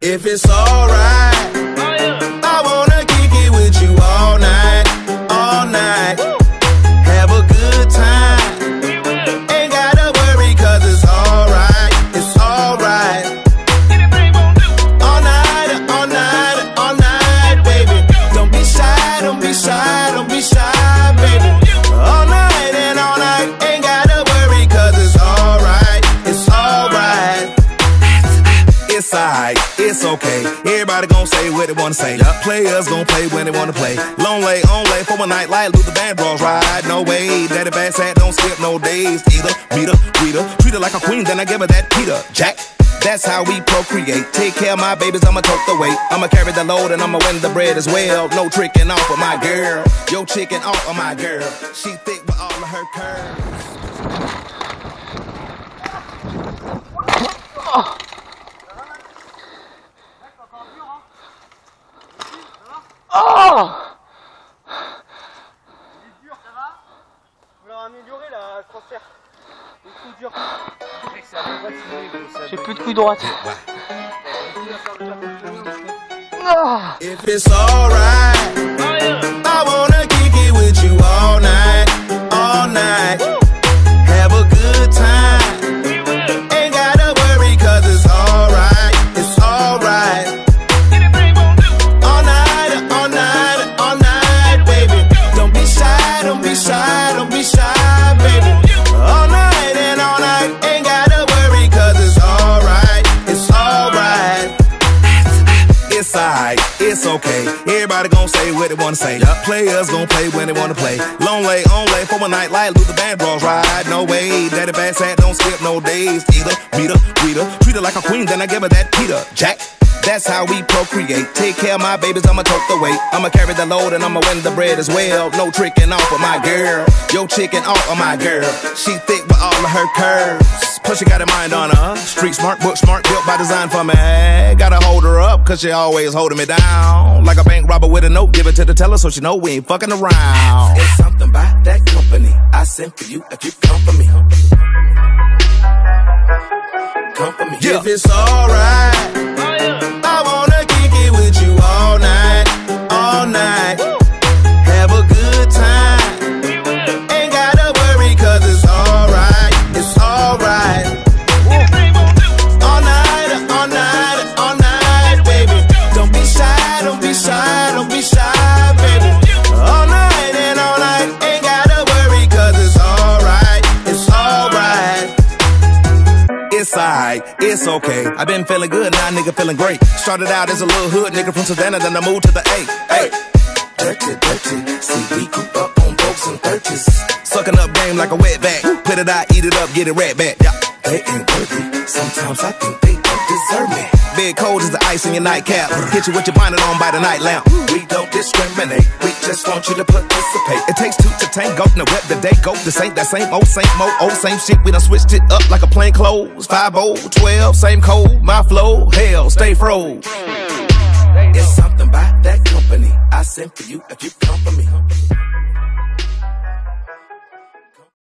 If it's alright, I wanna kick it with you all night, all night. Have a good time, ain't gotta worry cause it's alright, it's alright. All night, all night, all night, baby. Don't be shy, don't be shy, don't be shy, baby. All night and all night, ain't gotta worry cause it's alright, it's alright. It's alright, it's okay. Everybody gon' say what they wanna say. Players gon' play when they wanna play. Long lay, on lay for a night like Luther Vandross ride. No way, daddy bass hat don't skip no days. Either, meet her, greet her, treat her like a queen, then I give her that Peter Jack. That's how we procreate. Take care of my babies, I'ma tote the weight. I'ma carry the load and I'ma win the bread as well. No tricking off of my girl. Yo chicken off of my girl. She thick with all of her curves. Oh! Il est dur, ça va? Vous leur améliorez la transfert. Il est trop dur. J'ai plus de couilles droites. If it's alright, I wanna kick it with you all night, all night. Have a good time, ain't gotta worry cause it's alright, it's alright. All night, all night, all night, baby. Don't be shy, don't be shy, don't be shy, baby. All night and all night, ain't gotta worry cause it's alright, it's alright. It's alright, it's okay. Everybody gon' say what they wanna say. Players gon' play when they wanna play. Long lay, on lay for a night like Luther Vandross ride. No way, daddy bass hat don't skip no days. Either, meet her, greet her, treat her like a queen, then I give her that Peter Jack. That's how we procreate. Take care of my babies, I'ma tote the weight. I'ma carry the load and I'ma win the bread as well. No tricking off of my girl. Yo chicken off of my girl. She thick with all of her curves. Plus she got a mind on her. Street smart, book smart, built by design for me. Gotta hold her up, cause she always holding me down. Like a bank robber with a note, give it to the teller so she know we ain't fucking around. It's something about that company I sent for you if you come for me. Come for me. Yeah. If it's alright, I wanna kick it with you all night, all night. Have a good time, ain't gotta worry cause it's alright, it's alright. All night, all night, all night, baby. Don't be shy, don't be shy, don't be shy, baby. All night and all night, ain't gotta worry cause it's alright, it's alright. It's alright, it's okay. I been feeling good, now nigga feeling great. Started out as a little hood nigga from Savannah, then I moved to the A. Hey, dirty, dirty. See, we grew up on folks and 30s. Sucking up game like a wetback. Put it out, eat it up, get it right back. Yeah. They ain't worthy. Sometimes I think they don't deserve me. Big cold as the ice in your nightcap. Hit you with your bonnet on by the night lamp. We don't discriminate. We just want you to participate. It takes two to tango. Now rep the day go. This ain't that same old, same shit. We done switched it up like a plain clothes. 5-0, 12, same code. My flow, hell, stay froze. It's something about that company I sent for you if you come for me.